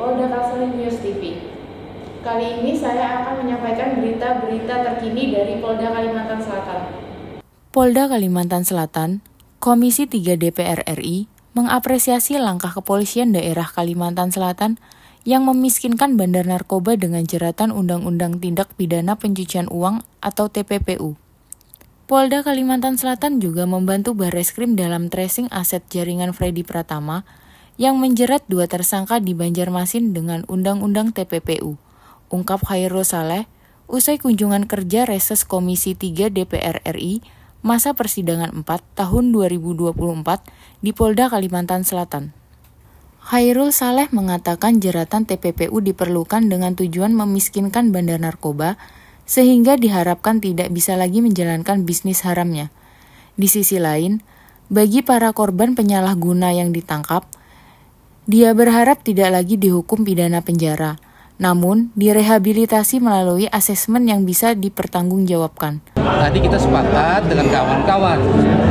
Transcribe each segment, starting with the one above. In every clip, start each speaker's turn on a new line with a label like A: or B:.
A: Polda Kalsel News TV. Kali ini saya akan menyampaikan berita-berita terkini dari Polda Kalimantan Selatan.
B: Polda Kalimantan Selatan, Komisi 3 DPR RI, mengapresiasi langkah kepolisian daerah Kalimantan Selatan yang memiskinkan bandar narkoba dengan jeratan Undang-Undang Tindak Pidana Pencucian Uang atau TPPU. Polda Kalimantan Selatan juga membantu Barreskrim dalam tracing aset jaringan Freddy Pratama yang menjerat 2 tersangka di Banjarmasin dengan Undang-Undang TPPU, ungkap Khairul Saleh, usai kunjungan kerja Reses Komisi 3 DPR RI masa persidangan 4 tahun 2024 di Polda Kalimantan Selatan. Khairul Saleh mengatakan jeratan TPPU diperlukan dengan tujuan memiskinkan bandar narkoba sehingga diharapkan tidak bisa lagi menjalankan bisnis haramnya. Di sisi lain, bagi para korban penyalahguna yang ditangkap, dia berharap tidak lagi dihukum pidana penjara, namun direhabilitasi melalui asesmen yang bisa dipertanggungjawabkan.
C: Tadi kita sepakat dengan kawan-kawan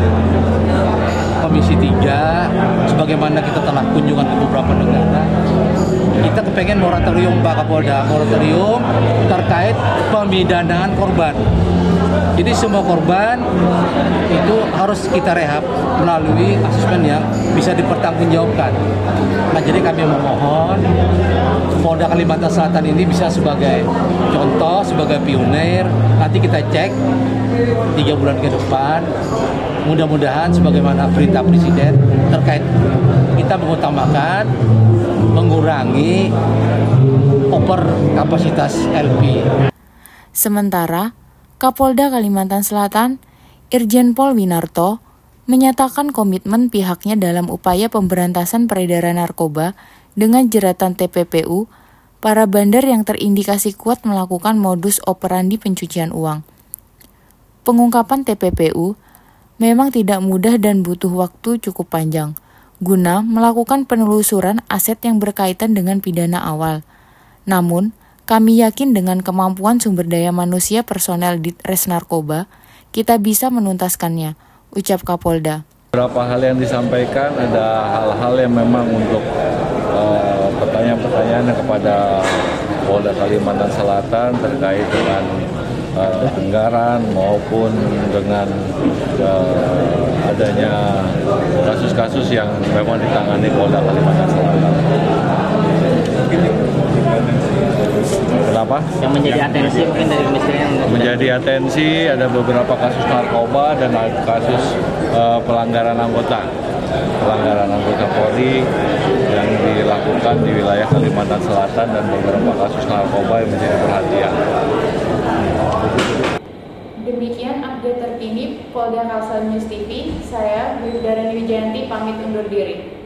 C: Komisi 3, sebagaimana kita telah kunjungan ke beberapa negara, kita kepengen moratorium Pak Kapolda, moratorium terkait pemidanaan korban. Jadi semua korban itu harus kita rehab melalui asesmen yang bisa dipertanggungjawabkan. Nah, jadi kami memohon Polda Kalimantan Selatan ini bisa sebagai contoh, sebagai pionir. Nanti kita cek 3 bulan ke depan. Mudah-mudahan sebagaimana perintah Presiden terkait kita mengutamakan mengurangi over kapasitas LP.
B: Sementara Kapolda Kalimantan Selatan, Irjen Pol Winarto, menyatakan komitmen pihaknya dalam upaya pemberantasan peredaran narkoba dengan jeratan TPPU, para bandar yang terindikasi kuat melakukan modus operandi pencucian uang. Pengungkapan TPPU memang tidak mudah dan butuh waktu cukup panjang, guna melakukan penelusuran aset yang berkaitan dengan pidana awal. Namun, kami yakin dengan kemampuan sumber daya manusia personel di Res Narkoba, kita bisa menuntaskannya, ucap Kapolda.
D: Beberapa hal yang disampaikan, ada hal-hal yang memang untuk pertanyaan-pertanyaan kepada Polda Kalimantan Selatan terkait dengan anggaran maupun dengan adanya kasus-kasus yang memang ditangani Polda Kalimantan Selatan. Kenapa?
E: Yang menjadi atensi mungkin dari kementerian.
D: Menjadi atensi ada beberapa kasus narkoba dan kasus pelanggaran anggota Polri yang dilakukan di wilayah Kalimantan Selatan dan beberapa kasus narkoba yang menjadi perhatian.
A: Demikian update terkini Polda Kalsel News TV. Saya Bribda Rani Wijayanti pamit undur diri.